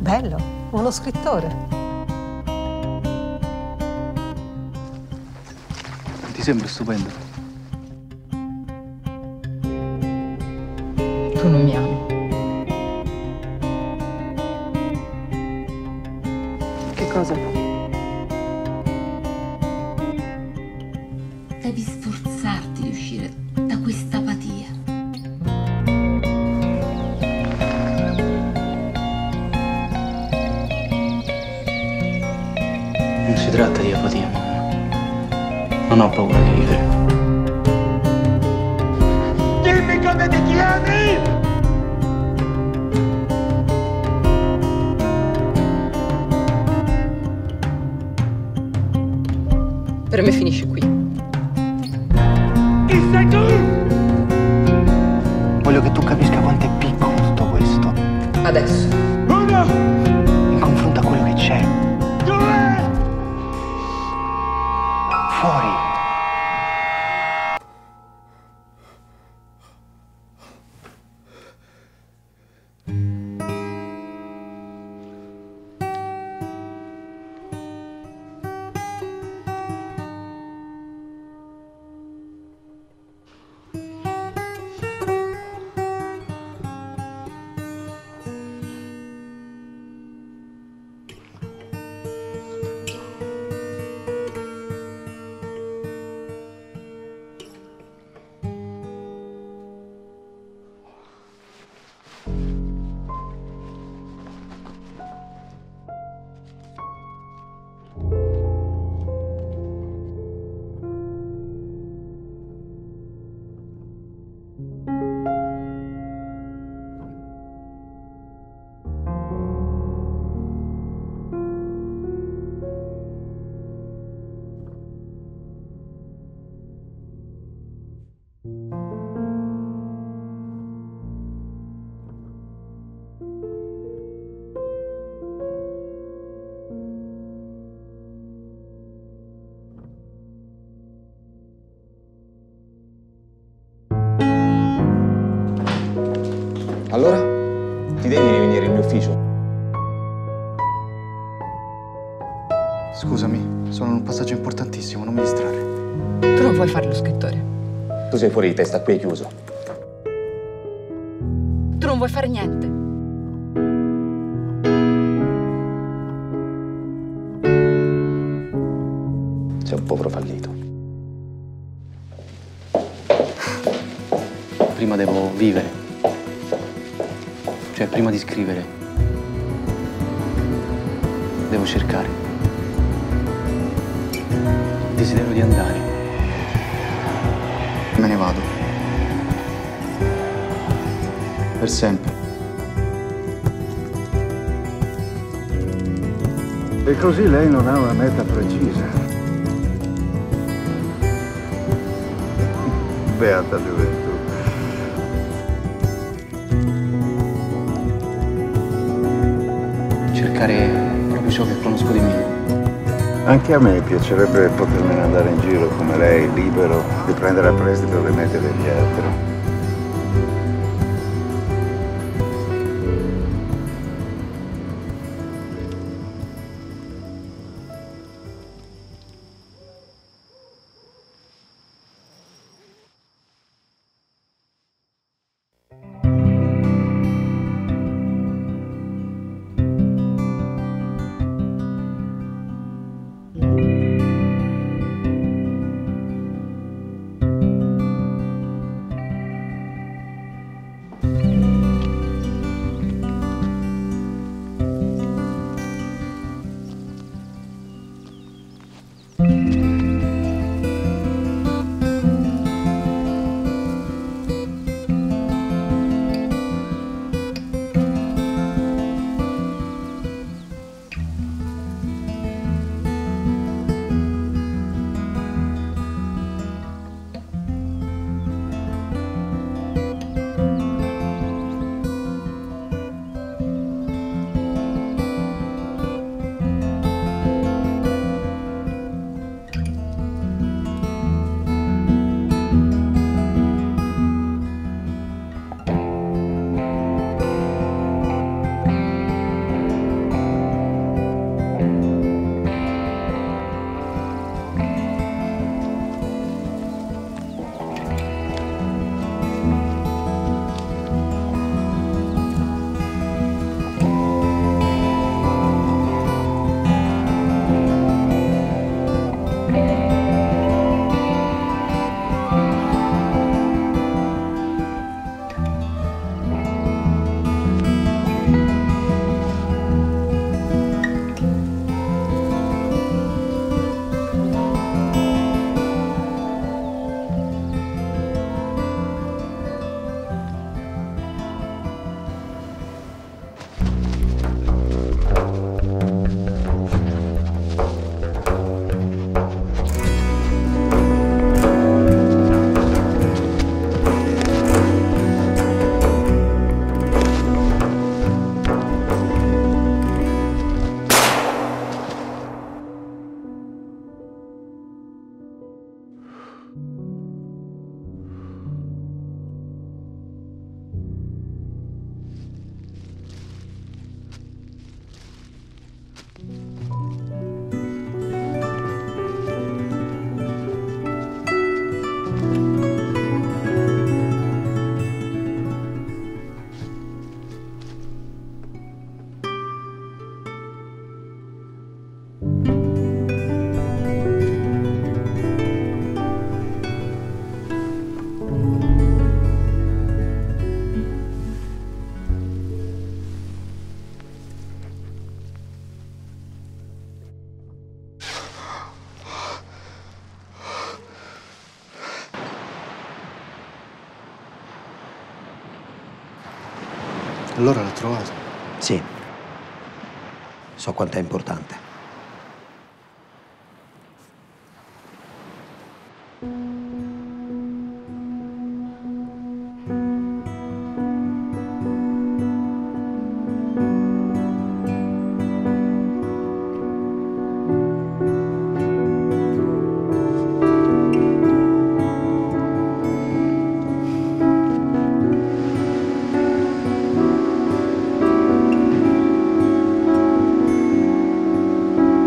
Bello, uno scrittore. Ti sembra stupendo? Tu non mi ami. Che cosa? Devi sforzarti di uscire da questa apatia. Non si tratta di apatia, mamma. Non ho paura di vivere. Dimmi come ti chiami! Per me finisce qui. Chi sei tu? Voglio che tu capisca quanto è piccolo tutto questo. Adesso. Uno, In confronto a quello che c'è. due, Fuori. Allora? Ti degni di venire in mio ufficio? Scusami, sono in un passaggio importantissimo, non mi distrarre. Tu non vuoi fare lo scrittore. Tu sei fuori di testa, qui è chiuso. Tu non vuoi fare niente. Sei un povero fallito. Prima devo vivere. Cioè, prima di scrivere, devo cercare. Desiderio di andare. Me ne vado. Per sempre. E così lei non ha una meta precisa. Beata gioventù. Cercare proprio ciò che conosco di me. Anche a me piacerebbe potermene andare in giro come lei, libero di prendere a prestito le mete degli altri. Allora l'ha trovato. Sì. So quanto è importante.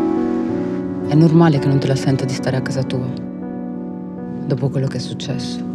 È normale che non te la senta di stare a casa tua, dopo quello che è successo.